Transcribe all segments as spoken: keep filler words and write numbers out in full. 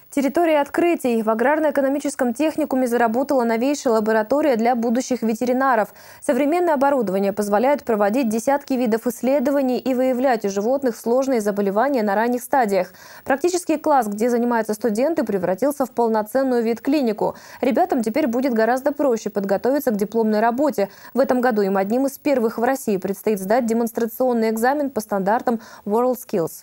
Территория открытий. В аграрно-экономическом техникуме заработала новейшая лаборатория для будущих ветеринаров. Современное оборудование позволяет проводить десятки видов исследований и выявлять у животных сложные заболевания на ранних стадиях. Практический класс, где занимаются студенты, превратился в полноценную ветклинику. Ребятам теперь будет гораздо проще подготовиться к дипломной работе. В этом году им одним из первых в России предстоит сдать демонстрационный экзамен по стандартам WorldSkills.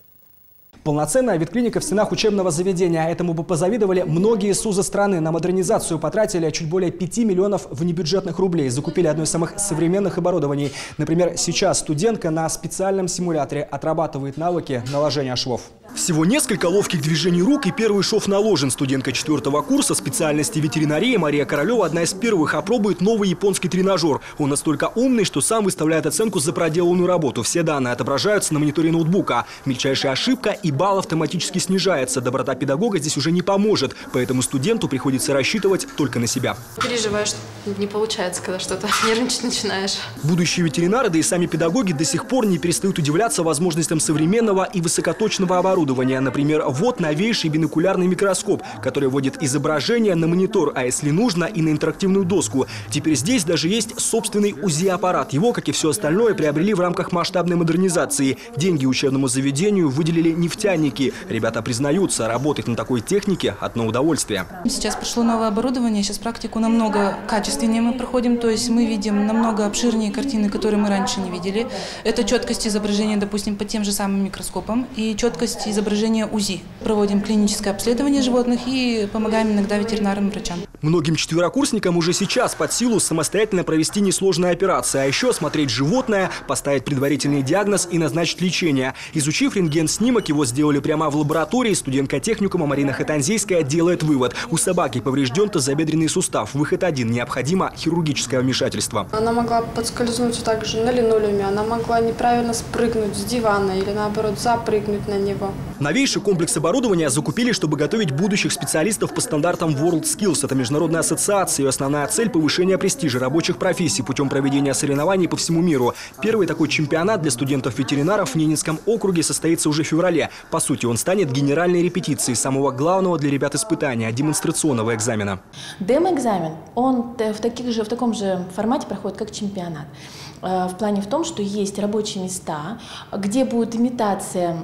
Полноценная ветклиника в стенах учебного заведения. Этому бы позавидовали многие СУЗы страны. На модернизацию потратили чуть более пяти миллионов внебюджетных рублей. Закупили одно из самых современных оборудований. Например, сейчас студентка на специальном симуляторе отрабатывает навыки наложения швов. Всего несколько ловких движений рук, и первый шов наложен. Студентка четвертого курса специальности ветеринарии Мария Королева одна из первых опробует новый японский тренажер. Он настолько умный, что сам выставляет оценку за проделанную работу. Все данные отображаются на мониторе ноутбука. Мельчайшая ошибка, и балл автоматически снижается. Доброта педагога здесь уже не поможет, поэтому студенту приходится рассчитывать только на себя. Переживаешь, не получается, когда что-то нервничать начинаешь. Будущие ветеринары, да и сами педагоги до сих пор не перестают удивляться возможностям современного и высокоточного оборудования. Например, вот новейший бинокулярный микроскоп, который вводит изображение на монитор, а если нужно, и на интерактивную доску. Теперь здесь даже есть собственный УЗИ-аппарат. Его, как и все остальное, приобрели в рамках масштабной модернизации. Деньги учебному заведению выделили нефтяники. Ребята признаются, работать на такой технике – одно удовольствие. Сейчас пришло новое оборудование, сейчас практику намного качественнее мы проходим, то есть мы видим намного обширнее картины, которые мы раньше не видели. Это четкость изображения, допустим, под тем же самым микроскопом, и четкость изображения УЗИ. Проводим клиническое обследование животных и помогаем иногда ветеринарным врачам. Многим четверокурсникам уже сейчас под силу самостоятельно провести несложные операции, а еще осмотреть животное, поставить предварительный диагноз и назначить лечение. Изучив рентген-снимок, его сделали прямо в лаборатории. Студентка техникума Марина Хатанзейская делает вывод. У собаки поврежден тазобедренный сустав. Выход один – необходимо хирургическое вмешательство. Она могла подскользнуться также на линолеуме, она могла неправильно спрыгнуть с дивана или наоборот запрыгнуть на него. Новейший комплекс оборудования закупили, чтобы готовить будущих специалистов по стандартам WorldSkills. Это международная ассоциация. Ее основная цель – повышение престижа рабочих профессий путем проведения соревнований по всему миру. Первый такой чемпионат для студентов-ветеринаров в Ненецком округе состоится уже в феврале. По сути, он станет генеральной репетицией самого главного для ребят испытания – демонстрационного экзамена. Демо-экзамен, он в, таких же, в таком же формате проходит, как чемпионат. В плане в том, что есть рабочие места, где будет имитация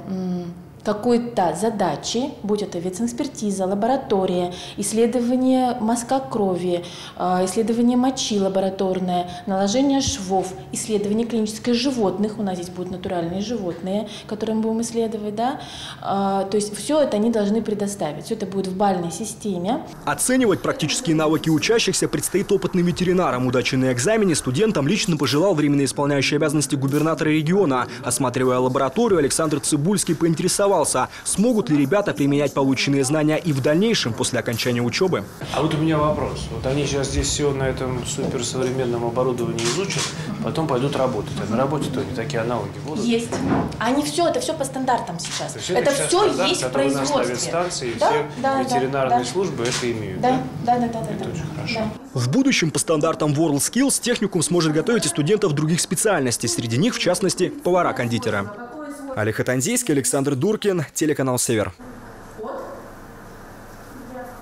какой-то задачи, будь это ветэкспертиза, лаборатория, исследование мазка крови, исследование мочи лабораторное, наложение швов, исследование клинических животных, у нас здесь будут натуральные животные, которые мы будем исследовать, да, то есть все это они должны предоставить, все это будет в бальной системе. Оценивать практические навыки учащихся предстоит опытным ветеринарам. Удачи на экзамене студентам лично пожелал временно исполняющий обязанности губернатора региона. Осматривая лабораторию, Александр Цибульский поинтересовался, смогут ли ребята применять полученные знания и в дальнейшем после окончания учебы. А вот у меня вопрос. Вот они сейчас здесь все на этом суперсовременном оборудовании изучат, потом пойдут работать. А на работе-то они такие аналоги будут? Есть. Они все, это все по стандартам сейчас. Это, это все стандарт, есть в производстве. Станции, да? все да, ветеринарные да, службы это имеют. Да, да, да, да. да, это да, очень да. хорошо. Да. В будущем по стандартам WorldSkills техникум сможет готовить и студентов других специальностей. Среди них, в частности, повара-кондитера. Олег Хатанзейский, Александр Дуркин, телеканал «Север».